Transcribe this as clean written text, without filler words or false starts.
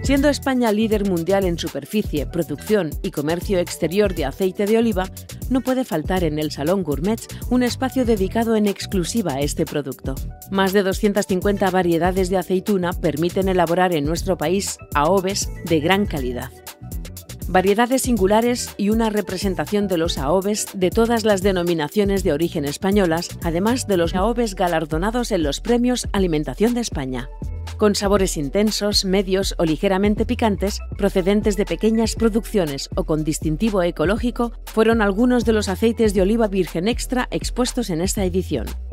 Siendo España líder mundial en superficie, producción y comercio exterior de aceite de oliva, no puede faltar en el Salón Gourmet un espacio dedicado en exclusiva a este producto. Más de 250 variedades de aceituna permiten elaborar en nuestro país AOVES de gran calidad. Variedades singulares y una representación de los AOVES de todas las denominaciones de origen españolas, además de los AOVES galardonados en los Premios Alimentación de España. Con sabores intensos, medios o ligeramente picantes, procedentes de pequeñas producciones o con distintivo ecológico, fueron algunos de los aceites de oliva virgen extra expuestos en esta edición.